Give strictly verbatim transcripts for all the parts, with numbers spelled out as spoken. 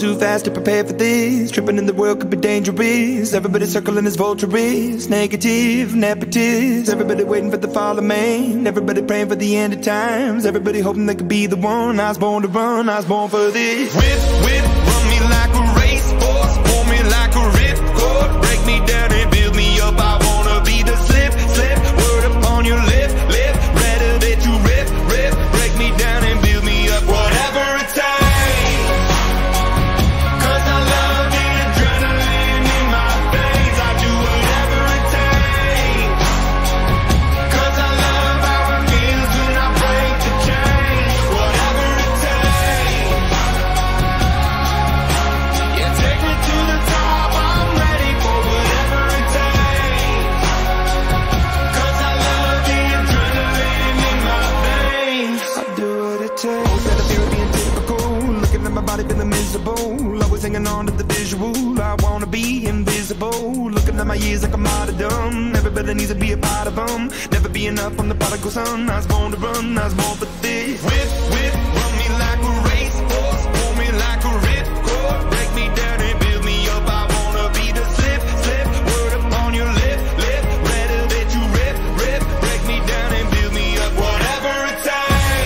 too fast to prepare for this. Tripping in the world could be dangerous. Everybody circling as vultures, negative, nepotist. Everybody waiting for the fall of man. Everybody praying for the end of times. Everybody hoping they could be the one. I was born to run, I was born for this. Whip, whip, run me like a racehorse, pull me like a ripcord, break me down and build me up. I wanna be the slip, slip, word upon your lip, lip, rather that you rip, rip, break me down and build me up. Whatever it takes. Always hanging on to the visual. I wanna be invisible. Looking at my years like a martyrdom. Everybody needs to be a part of them. Never be enough, I'm the prodigal son. I was born to run, I was born for this. Whip, whip, run me like a racehorse, pull me like a ripcord, break me down and build me up. I wanna be the slip, slip, word upon your lip, lip, rather that you rip, rip, break me down and build me up. Whatever it takes.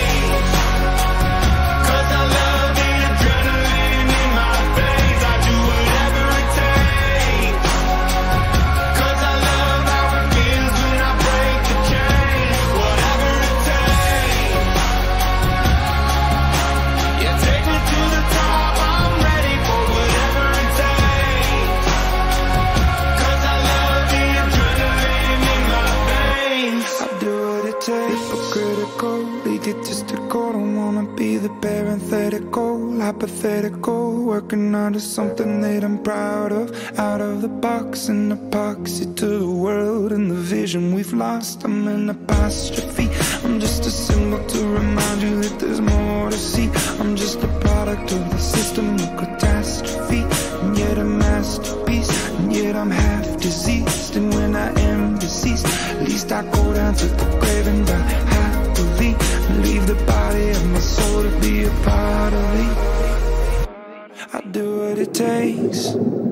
Egotistical, don't wanna be the parenthetical, hypothetical, working onto something that I'm proud of. Out of the box, an epoxy to the world and the vision we've lost. I'm an apostrophe, I'm just a symbol to remind you that there's more to see. I'm just a product of the system of catastrophe, and yet a masterpiece, and yet I'm half diseased. And when I am deceased, at least I go down to the grave and die happily, leave the body of my soul to be a part of me. I do what it takes.